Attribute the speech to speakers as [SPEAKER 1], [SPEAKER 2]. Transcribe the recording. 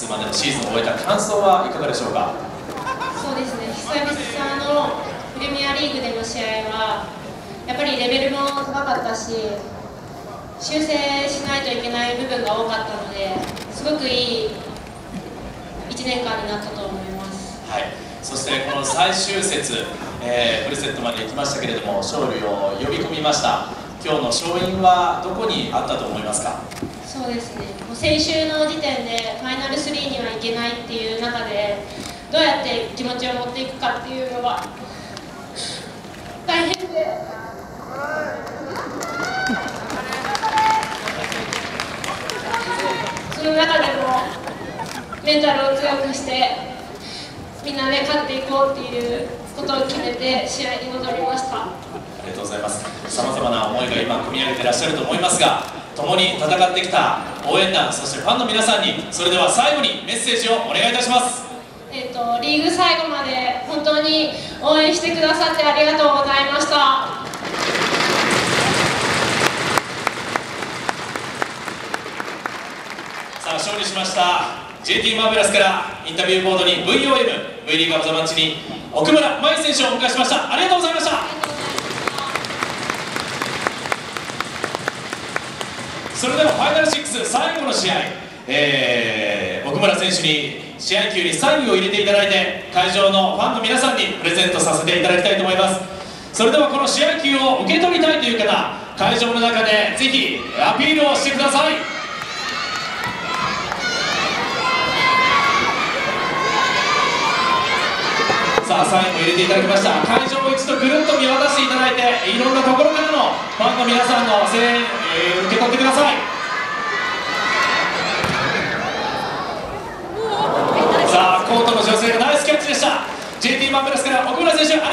[SPEAKER 1] スまでのシーズンを終えた感想はいかがでしょうか。
[SPEAKER 2] そうですね、久々のプレミアリーグでの試合はやっぱりレベルも高かったし、修正しないといけない部分が多かったので、すごくいい1年間になったと思います。
[SPEAKER 1] はい、そしてこの最終節、フルセットまで行きましたけれども、勝利を呼び込みました。今日の勝因はどこにあったと思いますか。
[SPEAKER 2] そうですね、もう先週の時点でファイナル3にはいけないっていう中で、どうやって気持ちを持っていくかっていうのが大変で、その中でもメンタルを強くしてみんなで勝っていこうっていうことを決めて試合に臨みました。
[SPEAKER 1] ありがとうございます。さまざまな思いが今組み上げていらっしゃると思いますが、共に戦ってきた応援団、そしてファンの皆さんに、それでは最後にメッセージをお願いいたします。
[SPEAKER 2] リーグ最後まで本当に応援してくださってありがとうございました。
[SPEAKER 1] さあ、勝利しました JT マーベラスからインタビューボードに VOM、V リーグオブザマッチに奥村麻衣選手をお迎えしました。ありがとうございました。それではファイナル6最後の試合、奥村選手に試合球にサインを入れていただいて、会場のファンの皆さんにプレゼントさせていただきたいと思います。それではこの試合球を受け取りたいという方、会場の中でぜひアピールをしてください。さあ、サインも入れていただきました。会場を一度ぐるっと見渡していただいて、いろんなところからのファンの皆さんの声援、受け取ってください。さあ、コートの女性がナイスキャッチでした。JT マンベラスから奥村選手、